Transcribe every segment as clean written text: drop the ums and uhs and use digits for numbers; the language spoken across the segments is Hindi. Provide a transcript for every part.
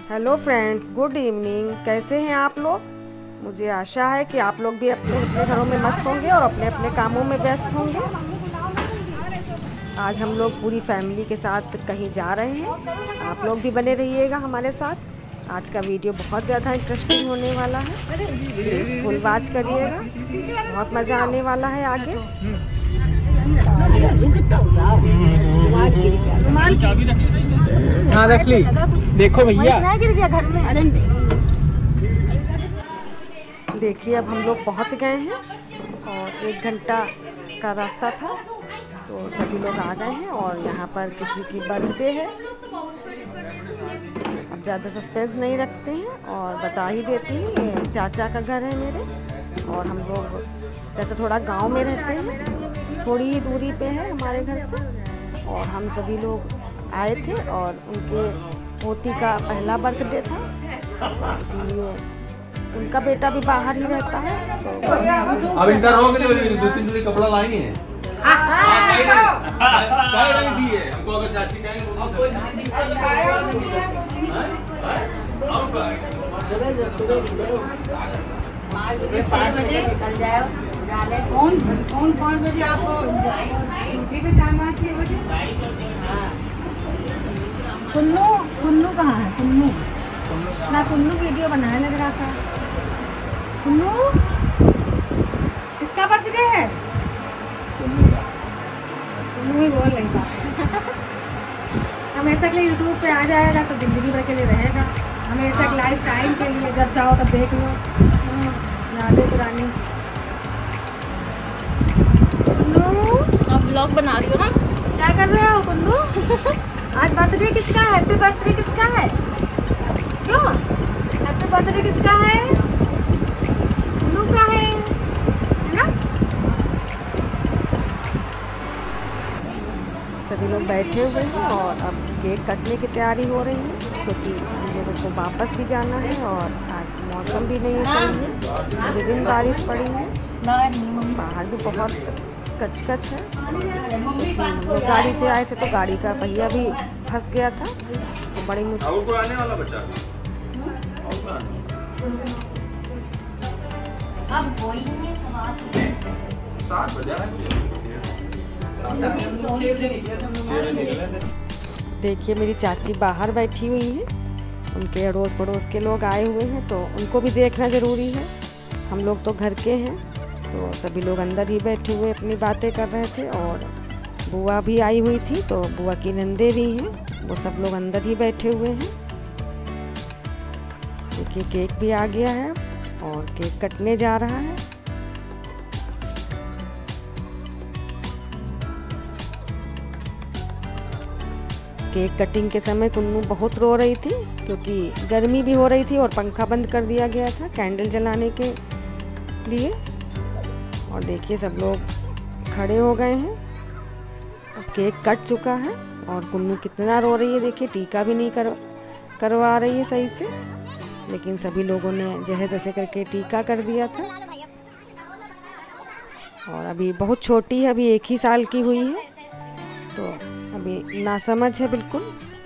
Hello friends, good evening. कैसे हैं आप लोग? मुझे आशा है कि आप लोग भी अपने अपने घरों में मस्त होंगे और अपने अपने कामों में व्यस्त होंगे। आज हम लोग पूरी फैमिली के साथ कहीं जा रहे हैं। आप लोग भी बने रहिएगा हमारे साथ। आज का वीडियो बहुत ज़्यादा इंटरेस्टिंग होने वाला है। प्लीज़ फुल वॉच करिएगा, बहुत मज़ा आने वाला है आगे। हाँ रख ली। देखो भैया, देखिए अब हम लोग पहुंच गए हैं और 1 घंटा का रास्ता था तो सभी लोग आ गए हैं और यहाँ पर किसी की बर्थडे है। अब ज़्यादा सस्पेंस नहीं रखते हैं और बता ही देती हूँ, ये चाचा का घर है मेरे। और हम लोग, चाचा थोड़ा गांव में रहते हैं, थोड़ी ही दूरी पे है हमारे घर से। और हम सभी लोग आए थे और उनके पोती का पहला बर्थडे था, इसीलिए उनका बेटा भी बाहर ही रहता है। तो अब इधर हो गए, 2-3 जोड़ी कपड़ा लाई है। काय रंग दी है हमको, अगर चाची कहेंगे निकल जाओ। कौन 5 बजे आपको ड्यूटी पे जाना है? कुन्नू कहाँ है? कुन्नू ना, कुन्नू वीडियो बनाने लग रहा था। कुन्नू किसका बर्थडे है? कुन्नू ही बोल रही था। हमेशा के लिए यूट्यूब पे आ जाएगा तो जिंदगी भर के लिए रहेगा। हमेशा के लाइफ टाइम के लिए, जब चाहो तब देख लो यादें पुरानी। कुन्नू आप ब्लॉग बना रही हो ना? क्या कर रहे हो कुन्नू? आज बर्थडे किसका है? हैप्पी बर्थडे किसका है? क्यों हैप्पी बर्थडे किसका है? कुन्नू का है ना? सभी लोग बैठे हुए हैं और अब केक कटने की तैयारी हो रही है, क्योंकि हम लोगों को वापस भी जाना है और आज मौसम भी नहीं सही है। पूरे दिन बारिश पड़ी है, बाहर भी बहुत कचकच है। हम लोग गाड़ी से आए थे तो गाड़ी का पहिया भी फंस गया था, तो बड़ी मुश्किल। आने वाला बच्चा अब कोई नहीं है। 7 बजे। देखिए मेरी चाची बाहर बैठी हुई है, उनके अड़ोस पड़ोस के लोग आए हुए हैं तो उनको भी देखना ज़रूरी है। हम लोग तो घर के हैं तो सभी लोग अंदर ही बैठे हुए अपनी बातें कर रहे थे। और बुआ भी आई हुई थी तो बुआ की नंदे भी हैं, वो सब लोग अंदर ही बैठे हुए हैं। देखिए केक भी आ गया है और केक कटने जा रहा है। केक कटिंग के समय कुन्नू बहुत रो रही थी, क्योंकि गर्मी भी हो रही थी और पंखा बंद कर दिया गया था कैंडल जलाने के लिए। और देखिए सब लोग खड़े हो गए हैं, अब केक कट चुका है और कुन्नू कितना रो रही है। देखिए टीका भी नहीं करवा रही है सही से, लेकिन सभी लोगों ने जैसे तैसे करके टीका कर दिया था। और अभी बहुत छोटी है, अभी 1 ही साल की हुई है, तो अभी नासमझ है बिल्कुल।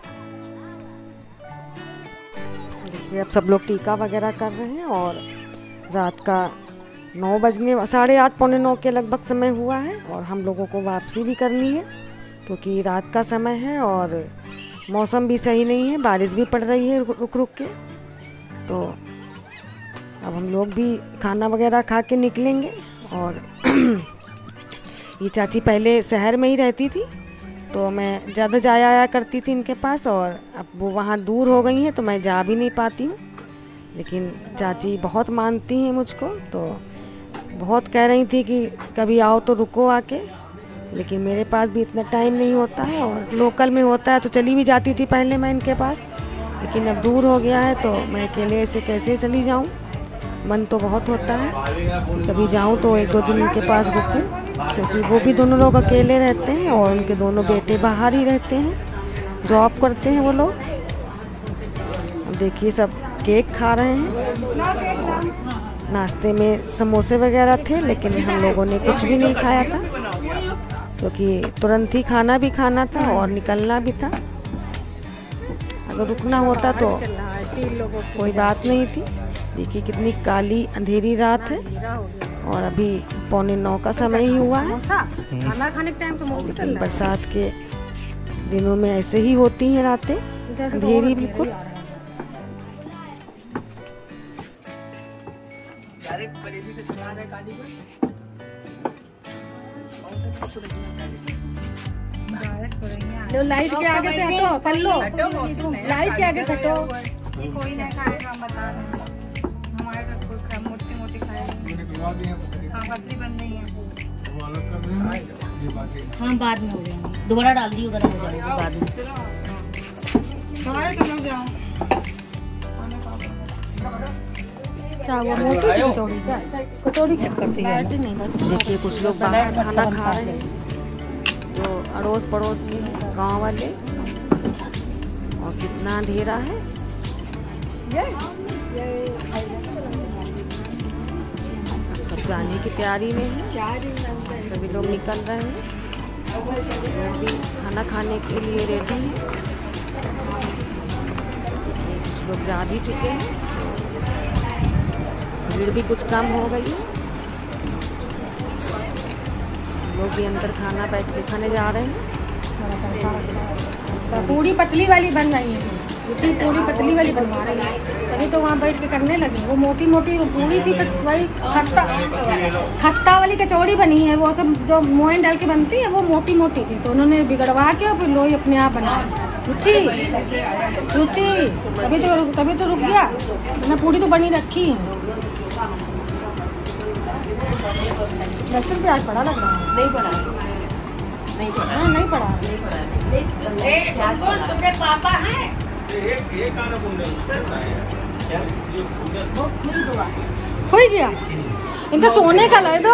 देखिए अब सब लोग टीका वगैरह कर रहे हैं और रात का 9 बजने 8:30 पौने 9 के लगभग समय हुआ है। और हम लोगों को वापसी भी करनी है, क्योंकि रात का समय है और मौसम भी सही नहीं है, बारिश भी पड़ रही है रुक रुक के। तो अब हम लोग भी खाना वगैरह खा के निकलेंगे। और ये चाची पहले शहर में ही रहती थी तो मैं ज़्यादा जाया आया करती थी इनके पास, और अब वो वहाँ दूर हो गई हैं तो मैं जा भी नहीं पाती हूँ। लेकिन चाची बहुत मानती हैं मुझको, तो बहुत कह रही थी कि कभी आओ तो रुको आके, लेकिन मेरे पास भी इतना टाइम नहीं होता है। और लोकल में होता है तो चली भी जाती थी पहले मैं इनके पास, लेकिन अब दूर हो गया है तो मैं अकेले से कैसे चली जाऊँ। मन तो बहुत होता है कभी जाऊँ तो 1-2 दिन उनके पास रुकूँ, क्योंकि वो भी दोनों लोग अकेले रहते हैं और उनके दोनों बेटे बाहर ही रहते हैं, जॉब करते हैं वो लोग। देखिए सब केक खा रहे हैं। नाश्ते में समोसे वगैरह थे, लेकिन हम लोगों ने कुछ भी नहीं खाया था, क्योंकि तुरंत ही खाना भी खाना था और निकलना भी था। अगर रुकना होता तो कोई बात नहीं थी। देखिए कितनी काली अंधेरी रात है और अभी 8:45 का समय ही हुआ है। खाना खाने के टाइम तो मौसम चल रहा है। बरसात के दिनों में ऐसे ही होती हैं रातें, अंधेरी बिल्कुल। लो लाइट के आगे से हटो, कर लो लाइट के आगे से हटो। कोई नहीं खाएगा, हम बता रहे हैं। हमारे घर कोई मोटी खाएगा। हाँ पतली बन रही है। हाँ बाद में हो जाएंगे, दोबारा डाल दियो, गर्म हो जाएगा बाद में। हमारे कहाँ जाओ? क्या हुआ? मोटी कटोरी चेक करती है। देखिए कुछ लोग बाहर खाना खा रहे हैं, जो अड़ोस पड़ोस के गांव वाले। और कितना अंधेरा है। अब सब जाने की तैयारी में है, सभी लोग निकल रहे हैं। लोग भी खाना खाने के लिए रेडी हैं। कुछ लोग जा भी चुके हैं, भीड़ भी कुछ कम हो गई है। लोग भी अंदर खाना बैठ के खाने जा रहे हैं। पूरी पतली वाली बन रही है, जी पूरी पतली वाली बनवा रही है, तभी तो वहाँ बैठ के करने लगे। वो मोटी मोटी पूरी थी, वही खस्ता वाली कचौड़ी बनी है। वो सब जो मोइन डाल के बनती है वो मोटी मोटी थी, तो उन्होंने बिगड़वा के फिर लोई अपने आप बनाया। रुचि तभी तो रुक गया, मैंने पूरी तो बनी रखी है। लहसुन प्याज पड़ा लग रहा है। नहीं पड़ा। तुम्हारे पापा हैं हो गया इनका सोने का ले दो,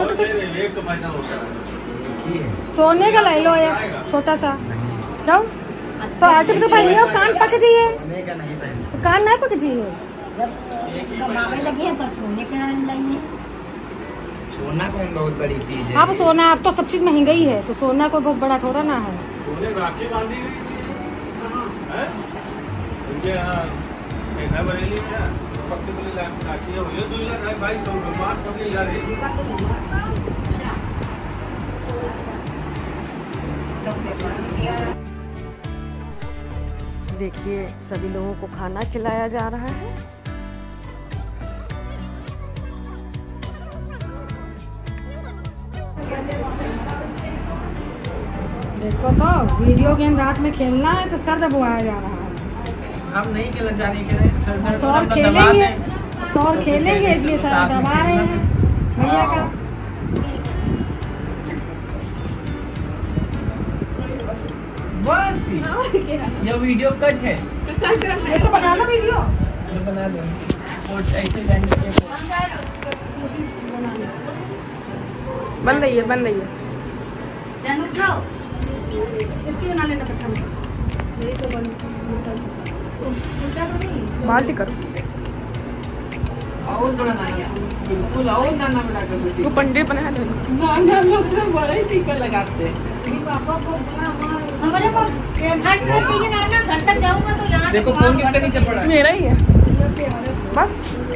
सोने का ले लो एक छोटा सा। क्यों तो आटे से पहले हो, कान पक जाइए, कान नहीं पक जाइए। कमाने लगे हैं तो सोने का लाइए। सोना कोई बहुत बड़ी चीज है। अब सोना, अब तो सब चीज महंगाई है, तो सोना कोई बहुत बड़ा थोड़ा ना है। राखी बांधी हुई थी कहाँ? उनके यहाँ बरेली में पक्के बोले राखी है, ये 2,22,000 रुपये बात पकड़ी जा रही है। देखिए सभी लोगों को खाना खिलाया जा रहा है। देखो तो वीडियो गेम रात में खेलना है तो सर दबाया जा रहा है। हम नहीं खेलना जाने के लिए सौर खेलेंगे इसलिए सर दबा रहे हैं भैया का। बस ये वीडियो कट है, ये तो बना लो वीडियो, बना दो और ऐसे बन रही है। चलो उठाओ, इसकी बना लेना पड़ता है। बाल्टी करो, और बनाना है बिल्कुल, और नाना बना कर वो पंडे बना दो। नाना लोग तो बड़े ही टीका लगाते हैं। हमारे को घर से चाहिए ना, घर तक जाऊंगा तो यहाँ देखो फोन किसके नीचे पड़ा है। मेरा ही है बस।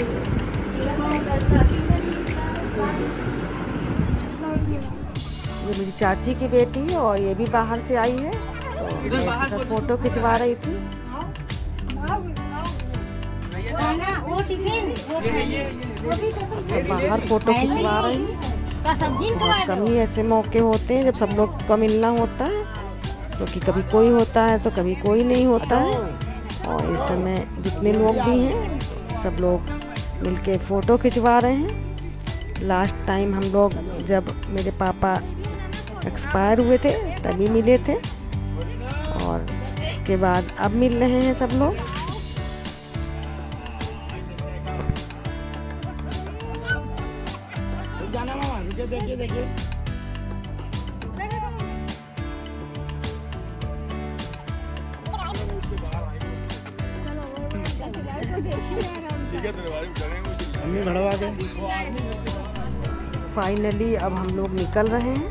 ये मेरी चाची की बेटी है और ये भी बाहर से आई है, तो मैं इसके साथ फोटो खिंचवा रही थी। वो टिफिन सब बाहर फोटो खिंचवा रही है। बहुत कम ही ऐसे मौके होते हैं जब सब लोग का मिलना होता है, क्योंकि कभी कोई होता है तो कभी कोई नहीं होता है। और इस समय जितने लोग भी हैं सब लोग मिलके फ़ोटो खिंचवा रहे हैं। लास्ट टाइम हम लोग जब मेरे पापा एक्सपायर हुए थे तभी मिले थे, और उसके बाद अब मिल रहे हैं सब लोग। देखिए फाइनली अब हम लोग निकल रहे हैं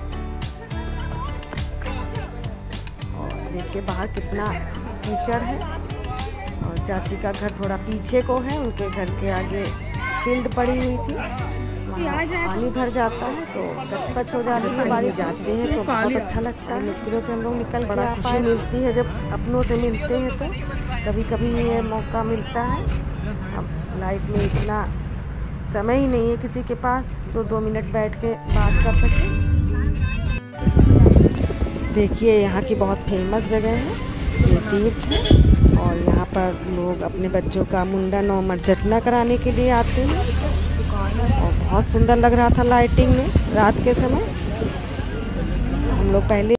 और देखिए बाहर कितना कीचड़ है और चाची का घर थोड़ा पीछे को है, उनके घर के आगे फील्ड पड़ी हुई थी, वहाँ पानी भर जाता है तो कचपच हो जाती है। बारिश जाते हैं तो बहुत अच्छा लगता है, मुश्किलों से हम लोग निकल बड़ा खुशी मिलती है जब अपनों से मिलते हैं। तो कभी कभी ये मौका मिलता है। अब लाइफ में इतना समय ही नहीं है किसी के पास जो 2 मिनट बैठ के बात कर सके। देखिए यहाँ की बहुत फेमस जगह है, ये तीर्थ है और यहाँ पर लोग अपने बच्चों का मुंडन और मरजटना कराने के लिए आते हैं। और बहुत सुंदर लग रहा था लाइटिंग में रात के समय। हम लोग पहले